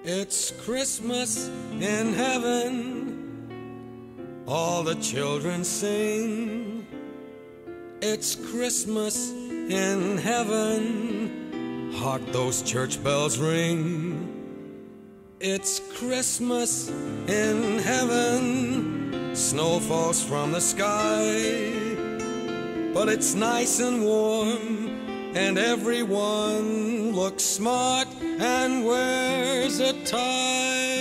It's Christmas in heaven, all the children sing. It's Christmas in heaven, hark those church bells ring. It's Christmas in heaven, snow falls from the sky, but it's nice and warm, and everyone looks smart and wears a tie.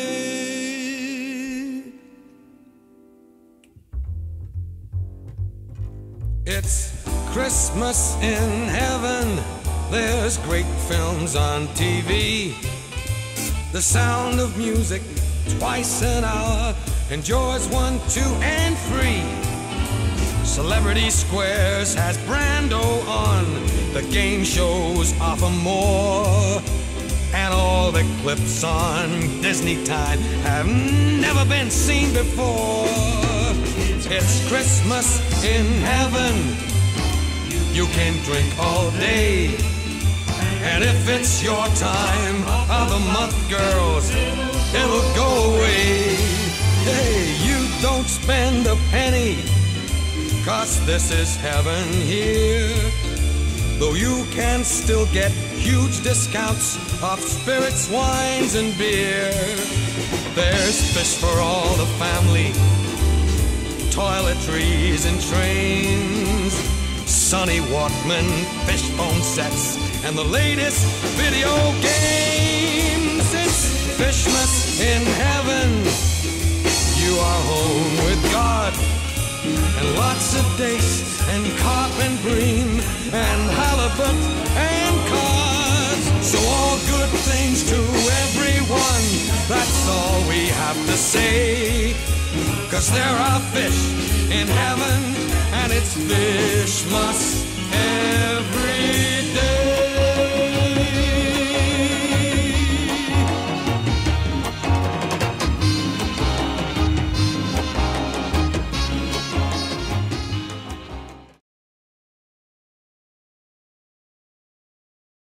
It's Christmas in heaven, there's great films on TV. The sound of music twice an hour, enjoys 1, 2, and 3. Celebrity Squares has Brando on, the game shows offer more, and all the clips on Disney Time have never been seen before. It's Christmas in heaven, you can drink all day, and if it's your time of the month, girls, it'll go away. Hey, you don't spend a penny, 'cause this is heaven here, though you can still get huge discounts of spirits, wines, and beer. There's fish for all the family, toiletries and trains, Sonny Walkman fishbone sets, and the latest video games. It's Fishmas in heaven, you are home with God, and lots of dace and carp and bream and halibut and cod. So all good things to everyone, that's all we have to say, 'cause there are fish in heaven, and it's Fishmas